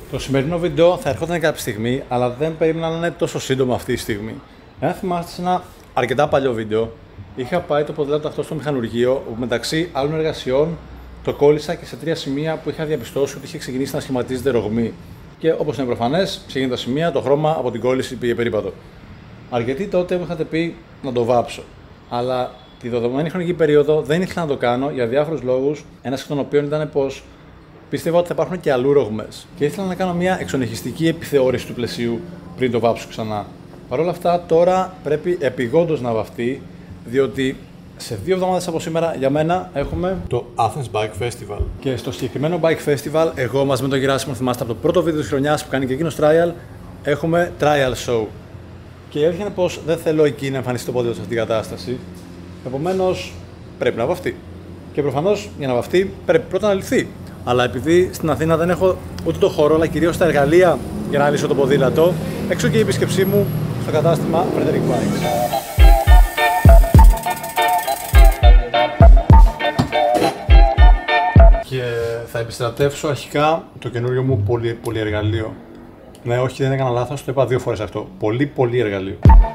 Το σημερινό βίντεο θα ερχόταν κάποια στιγμή, αλλά δεν περίμενα να είναι τόσο σύντομο αυτή η στιγμή. Εάν θυμάστε σε ένα αρκετά παλιό βίντεο, είχα πάει το ποδήλατο αυτό στο μηχανουργείο, όπου μεταξύ άλλων εργασιών το κόλλησα και σε 3 σημεία που είχα διαπιστώσει ότι είχε ξεκινήσει να σχηματίζεται ρογμή. Και όπως είναι προφανές, σε εκείνα τα σημεία το χρώμα από την κόλληση πήγε περίπατο. Αρκετοί τότε μου είχατε πει να το βάψω. Αλλά τη δεδομένη χρονική περίοδο δεν ήθελα να το κάνω για διάφορους λόγους, ένας εκ των οποίων ήταν πως πίστευα ότι θα υπάρχουν και αλλού ρογμές. Και ήθελα να κάνω μια εξονυχιστική επιθεώρηση του πλαισίου πριν το βάψω ξανά. Παρ' όλα αυτά, τώρα πρέπει επειγόντως να βαφτεί, διότι σε 2 εβδομάδες από σήμερα για μένα έχουμε το Athens Bike Festival. Και στο συγκεκριμένο Bike Festival, εγώ μαζί με τον Γεράσιμο, θυμάστε από το πρώτο βίντεο της χρονιάς που κάνει και εκείνος trial, έχουμε trial show. Και η αλήθεια είναι πως δεν θέλω εκεί να εμφανιστεί το πόδι σε αυτήν την κατάσταση. Επομένως, πρέπει να βαφτεί. Και προφανώς για να βαφτεί πρέπει πρώτα να λυθεί. Αλλά επειδή στην Αθήνα δεν έχω ούτε το χώρο, αλλά κυρίως τα εργαλεία για να λύσω το ποδήλατο, έξω και η επίσκεψή μου στο κατάστημα Frederick Bikes. Και θα επιστρατεύσω αρχικά το καινούριο μου πολυεργαλείο. Ναι, όχι, δεν έκανα λάθος, το είπα 2 φορές αυτό. Πολύ εργαλείο.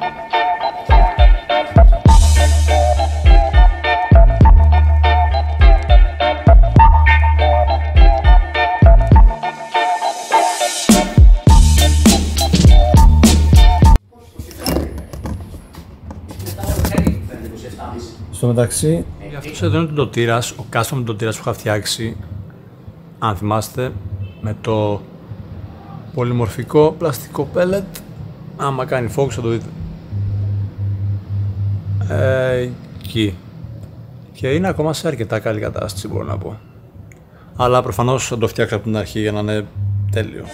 Στο μεταξύ, αυτός εδώ είναι το ντοτήρας, ο custom ντοτήρας που είχα φτιάξει, αν θυμάστε, με το πολυμορφικό πλαστικό pellet. Άμα κάνει focus θα το δείτε. Εκεί. Και είναι ακόμα σε αρκετά καλή κατάσταση, μπορώ να πω. Αλλά προφανώς θα το φτιάξω από την αρχή για να είναι τέλειο.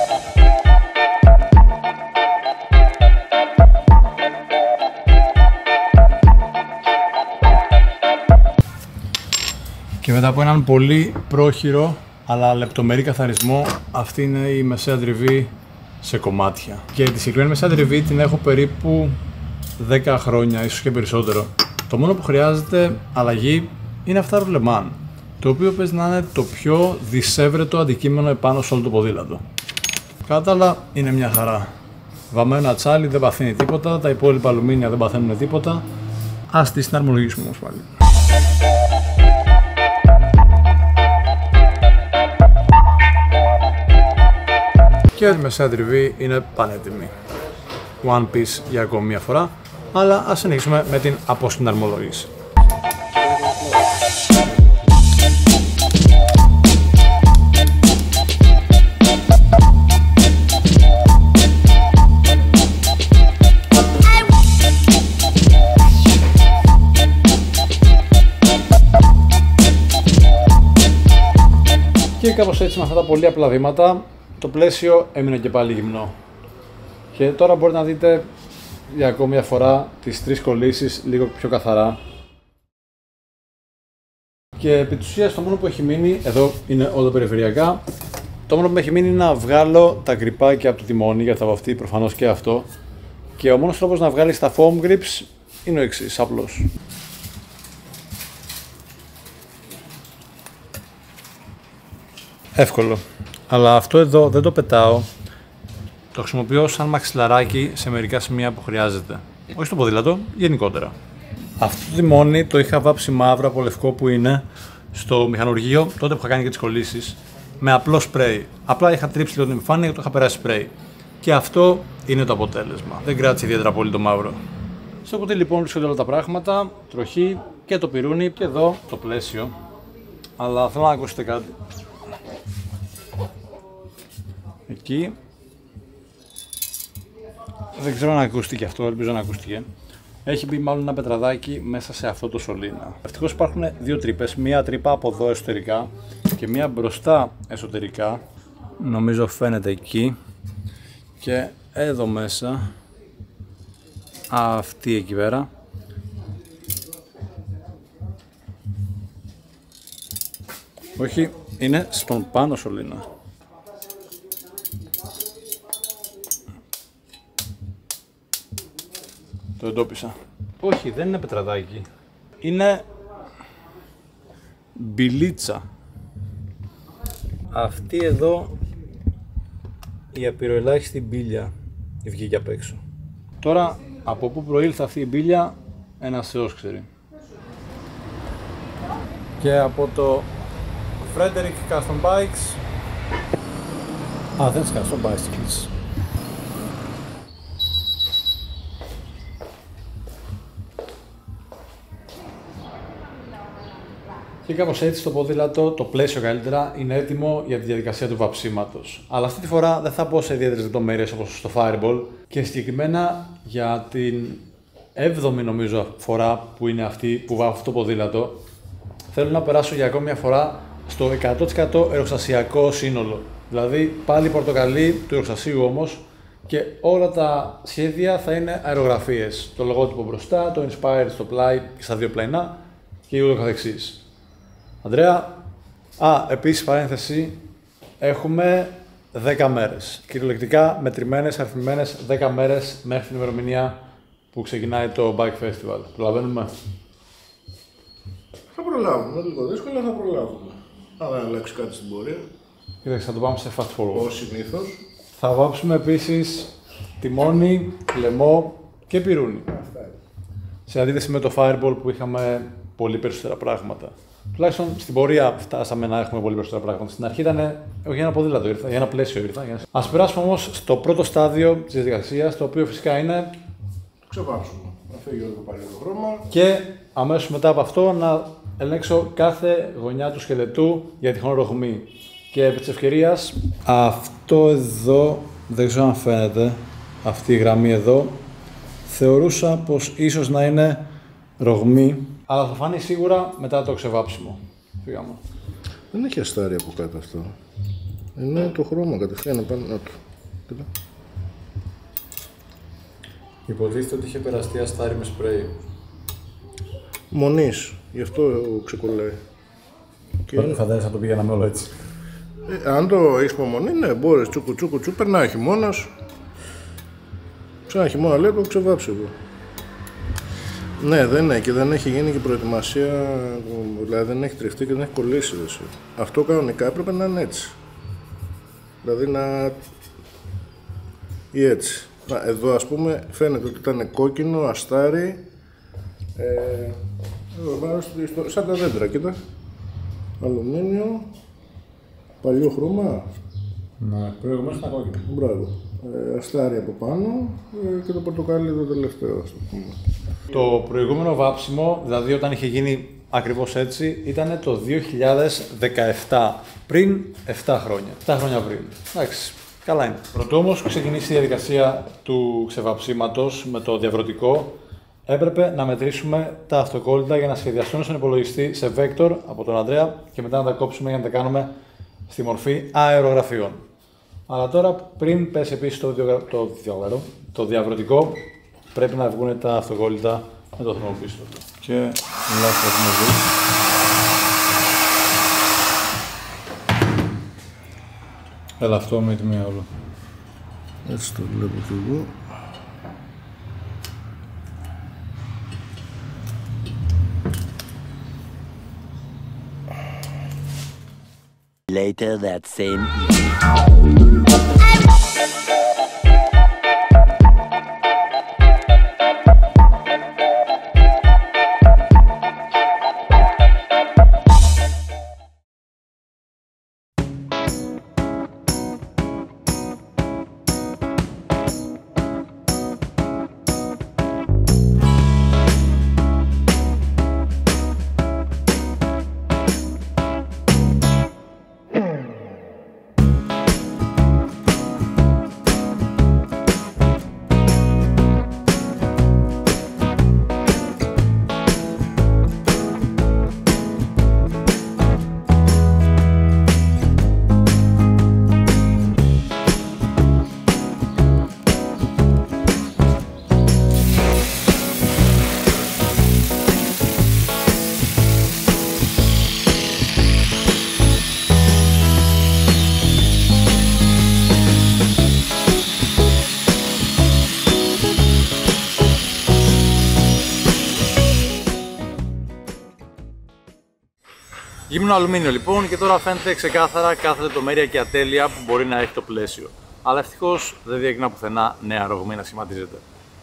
Και μετά από έναν πολύ πρόχειρο αλλά λεπτομερή καθαρισμό, αυτή είναι η μεσαία τριβή σε κομμάτια. Και τη συγκεκριμένη μεσαία τριβή την έχω περίπου 10 χρόνια, ίσως και περισσότερο. Το μόνο που χρειάζεται αλλαγή είναι αυτά ρουλεμάν, το οποίο παίζει να είναι το πιο δυσέβρετο αντικείμενο επάνω σε όλο το ποδήλατο. Κατά τα άλλα είναι μια χαρά. Βαμμένο ατσάλι δεν παθαίνει τίποτα, τα υπόλοιπα αλουμίνια δεν παθαίνουν τίποτα. Ας τη συναρμολογήσουμε όμως πάλι. Και η μεσαία τριβή είναι πανέτοιμη. One piece για ακόμη μια φορά, αλλά ας συνεχίσουμε με την αποσυναρμολόγηση. Και κάπως έτσι, με αυτά τα πολύ απλά βήματα, το πλαίσιο έμεινε και πάλι γυμνό. Και τώρα μπορείτε να δείτε για ακόμη μια φορά τις 3 κολλήσεις λίγο πιο καθαρά. Και επί της ουσίας το μόνο που έχει μείνει, εδώ είναι οδοπεριφερειακά, το μόνο που έχει μείνει είναι να βγάλω τα γκριπάκια από το τιμόνι, γιατί θα βαφτεί προφανώς και αυτό. Και ο μόνος τρόπος να βγάλεις τα foam grips είναι ο εξής, απλός. Εύκολο. Αλλά αυτό εδώ δεν το πετάω. Το χρησιμοποιώ σαν μαξιλαράκι σε μερικά σημεία που χρειάζεται. Όχι στο ποδήλατο, γενικότερα. Αυτό το τιμόνι το είχα βάψει μαύρο από λευκό που είναι στο μηχανουργείο, τότε που είχα κάνει και τις κολλήσεις, με απλό σπρέι. Απλά είχα τρίψει λίγο την επιφάνεια και το είχα περάσει σπρέι. Και αυτό είναι το αποτέλεσμα. Δεν κράτησε ιδιαίτερα πολύ το μαύρο. Στο κουτί λοιπόν βρίσκονται όλα τα πράγματα, τροχή και το πυρούνι και εδώ το πλαίσιο. Αλλά θέλω να ακούσετε κάτι. Εκεί. Δεν ξέρω αν ακούστηκε αυτό, ελπίζω να ακούστηκε. Έχει μπει μάλλον ένα πετραδάκι μέσα σε αυτό το σωλήνα. Ευτυχώς υπάρχουν 2 τρύπες, μία τρύπα από εδώ εσωτερικά και μία μπροστά εσωτερικά. Νομίζω φαίνεται εκεί. Και εδώ μέσα, αυτή εκεί πέρα. Όχι, είναι στον πάνω σωλήνα. Το εντόπισα. Όχι, δεν είναι πετραδάκι. Είναι μπιλίτσα. Αυτή εδώ η απειροελάχιστη μπίλια βγήκε απ' έξω. Τώρα, από πού προήλθε αυτή η μπίλια, ένας θεός ξέρει. Και από το Frederick Custom Bikes. Athens Custom Bicycles. Και κάπως έτσι το ποδήλατο, το πλαίσιο καλύτερα, είναι έτοιμο για τη διαδικασία του βαψίματος. Αλλά αυτή τη φορά δεν θα μπω σε ιδιαίτερες λεπτομέρειες όπως στο Fireball και συγκεκριμένα για την 7η νομίζω φορά που είναι αυτή που βάφω το ποδήλατο, θέλω να περάσω για ακόμη μια φορά στο 100% εργοστασιακό σύνολο. Δηλαδή πάλι πορτοκαλί του εργοστασίου όμως και όλα τα σχέδια θα είναι αερογραφίες. Το λογότυπο μπροστά, το Inspired στο πλάι και στα δύο πλαϊνά και ούτω καθεξής. Αντρέα, επίσης παρένθεση, έχουμε 10 μέρες. Κυριολεκτικά μετρημένες, αριθμημένες 10 μέρες μέχρι την ημερομηνία που ξεκινάει το Bike Festival. Προλαβαίνουμε. Θα προλάβουμε, λίγο δύσκολα θα προλάβουμε. Αν δεν αλλάξει κάτι στην πορεία. Κοίταξε, θα το πάμε σε fast forward. Ως συνήθως. Θα βάψουμε επίσης τιμόνι, λαιμό και πυρούνι. Σε αντίθεση με το Fireball που είχαμε πολύ περισσότερα πράγματα. Τουλάχιστον στην πορεία φτάσαμε να έχουμε πολύ περισσότερα πράγματα. Στην αρχή ήταν όχι για ένα ποδήλατο, ήρθα, για ένα πλαίσιο ήρθα. Ας περάσουμε όμως στο πρώτο στάδιο της διαδικασίας, το οποίο φυσικά είναι Το ξεβάψουμε. Να φύγει όλο το παλιό το χρώμα. και αμέσως μετά από αυτό να ελέγξω κάθε γωνιά του σκελετού για τυχόν ρογμή. Και επί της ευκαιρίας, αυτό εδώ, δεν ξέρω αν φαίνεται, αυτή η γραμμή εδώ, θεωρούσα πως ίσως να είναι ρογμή, αλλά θα φανεί σίγουρα μετά το ξεβάψιμο. Φύγαμε. Δεν έχει αστάρι από κάτω αυτό. Είναι το χρώμα κατευθείαν πάνω του. Κοίτα. Υποτίθεται ότι είχε περαστεί αστάρι με σπρέι. Μονής, γι' αυτό ξεκολλάει. Φαντάζεσαι να το πήγαμε όλο έτσι. Αν το έχεις υπομονή, ναι, μπορείς τσούκου τσούκου τσούκου, περνάει χειμώνας. Σαν χειμώνα λέει το ξεβάψει εδώ. Ναι, δεν είναι και δεν έχει γίνει και προετοιμασία, δηλαδή δεν έχει τριφτεί και δεν έχει κολλήσει. Αυτό κανονικά έπρεπε να είναι έτσι. Δηλαδή να... ή έτσι. Εδώ ας πούμε φαίνεται ότι ήταν κόκκινο, αστάρι, σαν τα δέντρα, κοίτα. Αλουμίνιο, παλιό χρώμα. Ναι, προηγουμένως ήταν κόκκινο. Μπράβο. Αστάρι από πάνω και το πορτοκάλι το τελευταίο, ας το πούμε. Το προηγούμενο βάψιμο, δηλαδή όταν είχε γίνει ακριβώς έτσι, ήταν το 2017, πριν 7 χρόνια. 7 χρόνια πριν. Εντάξει, καλά είναι. Πρωτού όμως ξεκινήσει η διαδικασία του ξεβαψίματος με το διαβρωτικό, έπρεπε να μετρήσουμε τα αυτοκόλλητα για να σχεδιαστούν στον υπολογιστή σε vector από τον Ανδρέα και μετά να τα κόψουμε για να τα κάνουμε στη μορφή αερογραφιών. Αλλά τώρα, πριν πέσει επίσης το διαβρωτικό, πρέπει να βγουν τα αυτοκόλλητα με το θερμοπίστολο. Και ελάχιστα έχουμε δει. Έλα αυτό με τη μία όλο. Έτσι το βλέπω και εγώ. Later that same evening. Γύμνο αλουμίνιο λοιπόν και τώρα φαίνεται ξεκάθαρα κάθε λεπτομέρεια και ατέλεια που μπορεί να έχει το πλαίσιο. αλλά ευτυχώς δεν διέκρινα πουθενά νέα ρογμή να σχηματίζεται.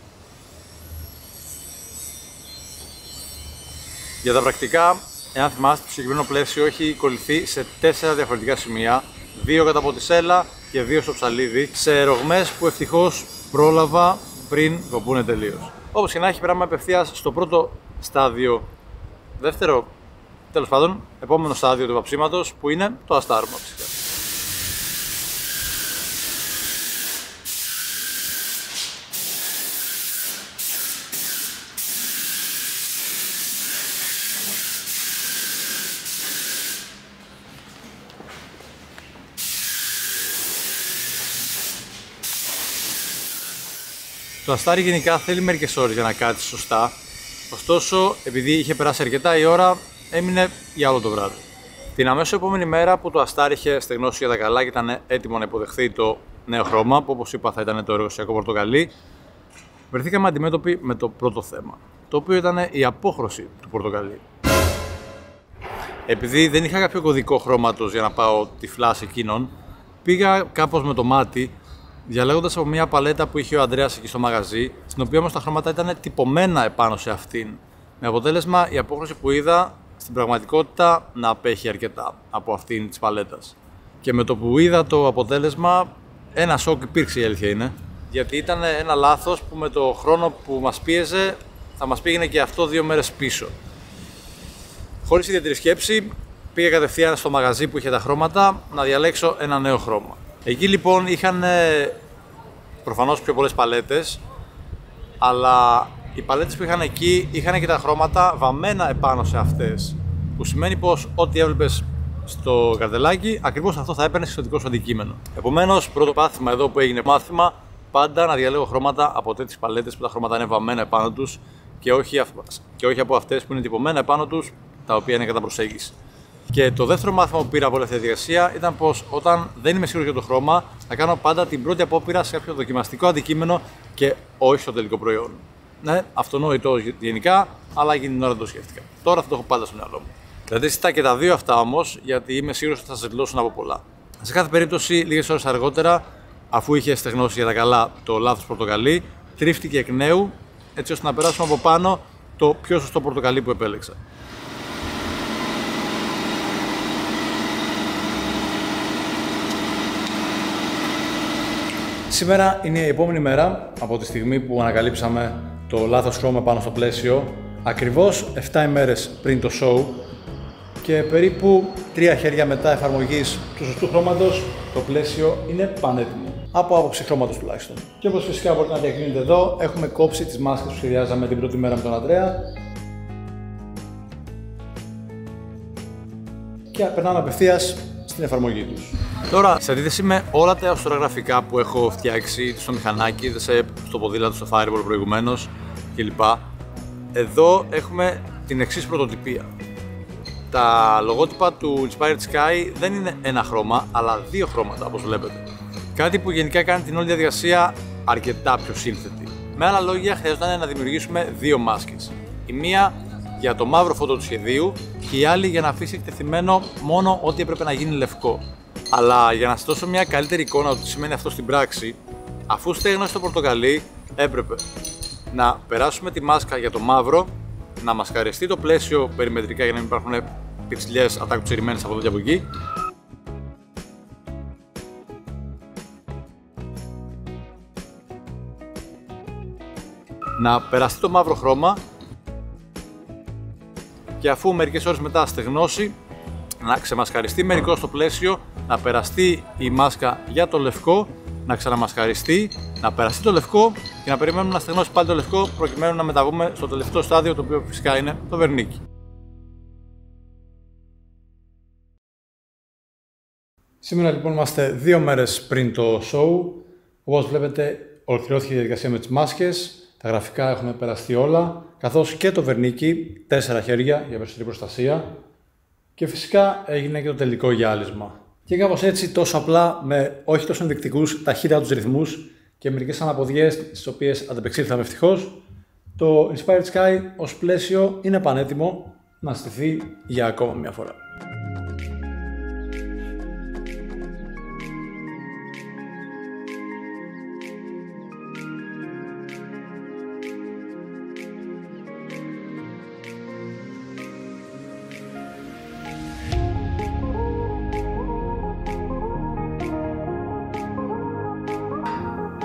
Για τα πρακτικά, εάν θυμάστε, το συγκεκριμένο πλαίσιο έχει κολληθεί σε 4 διαφορετικά σημεία, 2 κατά ποτισέλα και 2 στο ψαλίδι, σε ρογμές που ευτυχώς πρόλαβα πριν κοπούνε τελείως. Όπως και να έχει, περάμε απευθείας στο πρώτο στάδιο, δεύτερο, τέλος πάντων, επόμενο στάδιο του βαψίματος, που είναι το αστάρωμα φυσικά. Το αστάρι γενικά θέλει μερικές ώρες για να κάτσει σωστά, ωστόσο επειδή είχε περάσει αρκετά η ώρα, έμεινε για όλο το βράδυ. Την αμέσως επόμενη μέρα που το αστάρι είχε στεγνώσει για τα καλά και ήταν έτοιμο να υποδεχθεί το νέο χρώμα, που όπως είπα θα ήταν το εργοσιακό πορτοκαλί, βρεθήκαμε αντιμέτωποι με το πρώτο θέμα, το οποίο ήταν η απόχρωση του πορτοκαλί. Επειδή δεν είχα κάποιο κωδικό χρώματος για να πάω τυφλά σε εκείνον, πήγα κάπως με το μάτι, διαλέγοντας από μια παλέτα που είχε ο Ανδρέας εκεί στο μαγαζί, στην οποία όμως τα χρώματα ήταν τυπωμένα επάνω σε αυτήν. Με αποτέλεσμα η απόχρωση που είδα στην πραγματικότητα να απέχει αρκετά από αυτήν της παλέτας. Και με το που είδα το αποτέλεσμα, ένα σοκ υπήρξε, η αλήθεια είναι. Γιατί ήταν ένα λάθος που με το χρόνο που μας πίεζε θα μας πήγαινε και αυτό 2 μέρες πίσω. Χωρίς ιδιαίτερη σκέψη, πήγα κατευθείαν στο μαγαζί που είχε τα χρώματα να διαλέξω ένα νέο χρώμα. Εκεί λοιπόν είχαν προφανώς πιο πολλές παλέτες, αλλά οι παλέτες που είχαν εκεί είχαν και τα χρώματα βαμμένα επάνω σε αυτές, που σημαίνει πως ό,τι έβλεπες στο καρτελάκι, ακριβώς αυτό θα έπαιρνες στο δικό σου αντικείμενο. Επομένως, πρώτο πάθημα εδώ που έγινε μάθημα, πάντα να διαλέγω χρώματα από τέτοιες παλέτες που τα χρώματα είναι βαμμένα επάνω τους και όχι από αυτές που είναι τυπωμένα επάνω τους, τα οποία είναι κατά προσέγγιση. Και το δεύτερο μάθημα που πήρα από όλη αυτή τη διαδικασία ήταν πως όταν δεν είμαι σίγουρος για το χρώμα, θα κάνω πάντα την πρώτη απόπειρα σε κάποιο δοκιμαστικό αντικείμενο και όχι στο τελικό προϊόν. Ναι, αυτονόητο γενικά, αλλά εκείνη την ώρα δεν το σκέφτηκα. Τώρα θα το έχω πάντα στο μυαλό μου. Κρατήστε και τα δύο αυτά όμως, γιατί είμαι σίγουρος ότι θα σας δηλώσουν από πολλά. Σε κάθε περίπτωση, λίγες ώρες αργότερα, αφού είχε στεγνώσει για τα καλά το λάθος πορτοκαλί, τρίφτηκε εκ νέου, έτσι ώστε να περάσουμε από πάνω το πιο σωστό πορτοκαλί που επέλεξα. Σήμερα είναι η επόμενη μέρα από τη στιγμή που ανακαλύψαμε το λάθος χρώμα πάνω στο πλαίσιο, ακριβώς 7 ημέρες πριν το show και περίπου 3 χέρια μετά εφαρμογής του σωστού χρώματος, το πλαίσιο είναι πανέτοιμο. Από άποψη χρώματος τουλάχιστον. Και όπως φυσικά μπορείτε να διακρίνετε εδώ, έχουμε κόψει τις μάσκες που σχεδιάζαμε την πρώτη μέρα με τον Ανδρέα και περνάμε απευθείας στην εφαρμογή τους. Τώρα, σε αντίθεση με όλα τα αστρογραφικά που έχω φτιάξει στο μηχανάκι, στο ποδήλατο, στο Fireball προηγουμένως κλπ. Εδώ έχουμε την εξής πρωτοτυπία. Τα λογότυπα του Inspired Sky δεν είναι ένα χρώμα, αλλά 2 χρώματα όπως βλέπετε. Κάτι που γενικά κάνει την όλη διαδικασία αρκετά πιο σύνθετη. Με άλλα λόγια, χρειαζόταν να δημιουργήσουμε 2 μάσκες. Η μία για το μαύρο φόντο του σχεδίου και η άλλη για να αφήσει εκτεθειμένο μόνο ό,τι έπρεπε να γίνει λευκό. Αλλά για να σας δώσω μια καλύτερη εικόνα του τι σημαίνει αυτό στην πράξη, αφού στέγνωσε το πορτοκαλί, έπρεπε να περάσουμε τη μάσκα για το μαύρο, να μασκαριστεί το πλαίσιο περιμετρικά για να μην υπάρχουν πιτσιλιές ατάκουτσιρημένες από εδώ και από εκεί. Να περαστεί το μαύρο χρώμα και αφού μερικές ώρες μετά στεγνώσει, να ξεμασκαριστεί μερικώς το πλαίσιο, να περαστεί η μάσκα για το λευκό, να ξαναμασκαριστεί, να περαστεί το λευκό και να περιμένουμε να στεγνώσει πάλι το λευκό προκειμένου να μεταβούμε στο τελευταίο στάδιο, το οποίο φυσικά είναι το βερνίκι. Σήμερα λοιπόν είμαστε 2 μέρες πριν το show. Όπως βλέπετε, ολοκληρώθηκε η διαδικασία με τις μάσκες, τα γραφικά έχουν περαστεί όλα, καθώς και το βερνίκι, 4 χέρια για περισσότερη προστασία. Και φυσικά έγινε και το τελικό γυάλισμα. Και κάπως έτσι, τόσο απλά, με όχι τόσο ενδεικτικούς ταχύτατους ρυθμούς και μερικές αναποδιές στις οποίες ανταπεξήλθαμε ευτυχώς, το Inspired Sky ως πλαίσιο είναι πανέτοιμο να στηθεί για ακόμα μια φορά.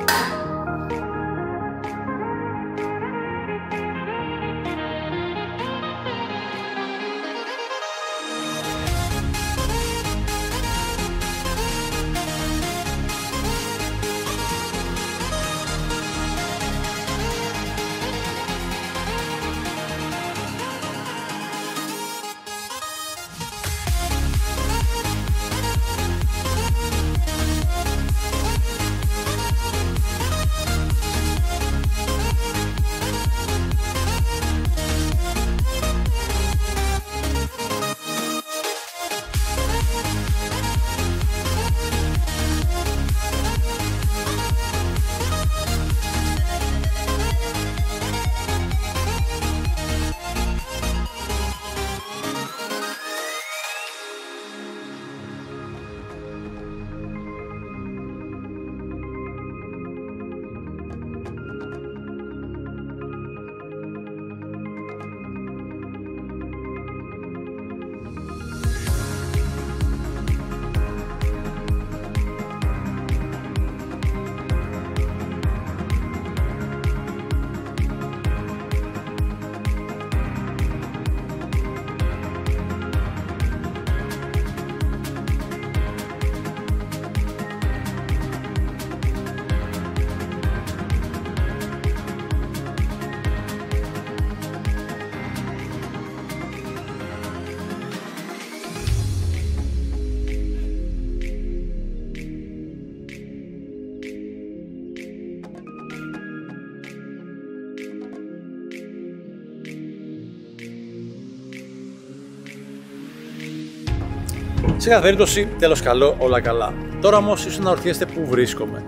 Σε κάθε περίπτωση, τέλος καλό, όλα καλά. Τώρα όμως ίσως να ρωτήσετε πού βρίσκομαι.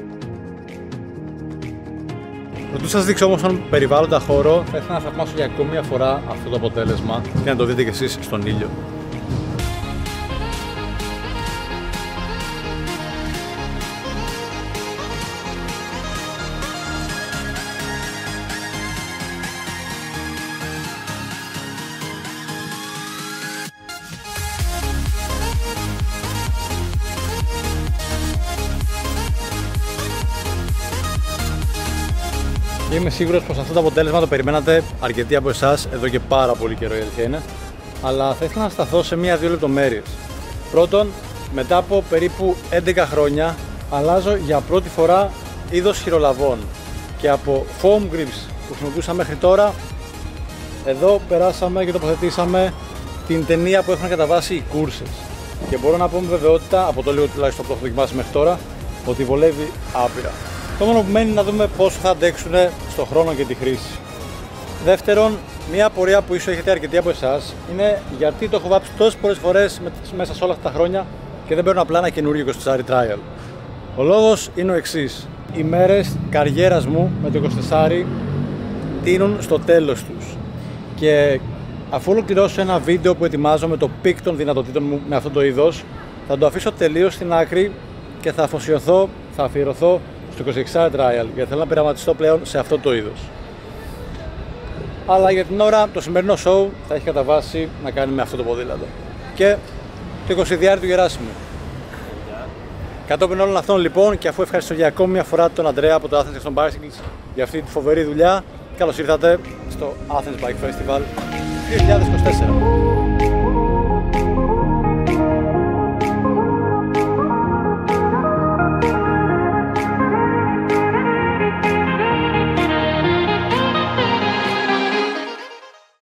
Πρωτού σας δείξω όμως τον περιβάλλοντα χώρο, θα ήθελα να θαυμάσω για ακόμη μια φορά αυτό το αποτέλεσμα και να το δείτε κι εσείς στον ήλιο. Είμαι σίγουρος πως αυτό το αποτέλεσμα το περιμένατε αρκετοί από εσάς εδώ και πάρα πολύ καιρό, η αλήθεια είναι. Αλλά θα ήθελα να σταθώ σε μία-δύο λεπτομέρειες. Πρώτον, μετά από περίπου 11 χρόνια αλλάζω για πρώτη φορά είδος χειρολαβών. Και από foam grips που χρησιμοποιούσα μέχρι τώρα, εδώ περάσαμε και τοποθετήσαμε την ταινία που έχουν καταβάσει οι κούρσες. Και μπορώ να πω με βεβαιότητα, από το λίγο τουλάχιστον που το έχω δοκιμάσει μέχρι τώρα, ότι βολεύει άπειρα. Το μόνο που μένει είναι να δούμε πόσο θα αντέξουν στον χρόνο και τη χρήση. Δεύτερον, μια απορία που ίσως έχετε αρκετοί από εσάς είναι γιατί το έχω βάψει τόσες πολλές φορές μέσα σε όλα αυτά τα χρόνια και δεν παίρνω απλά ένα καινούργιο 24 trial. Ο λόγος είναι ο εξής. Οι μέρες καριέρας μου με το 24 τείνουν στο τέλος τους. Και αφού ολοκληρώσω ένα βίντεο που ετοιμάζω με το πικ των δυνατοτήτων μου με αυτό το είδος, θα το αφήσω τελείως στην άκρη και θα αφιερωθώ στο 24 trial, γιατί θέλω να πειραματιστώ πλέον σε αυτό το είδος. Αλλά για την ώρα το σημερινό show θα έχει κατά βάση να κάνει με αυτό το ποδήλατο. Και το 20 του Γεράσιμου. Κατόπιν όλων αυτών λοιπόν, και αφού ευχαριστώ για ακόμη μια φορά τον Αντρέα από το Athens Exxon Bicycles για αυτή τη φοβερή δουλειά, καλώς ήρθατε στο Athens Bike Festival 2024.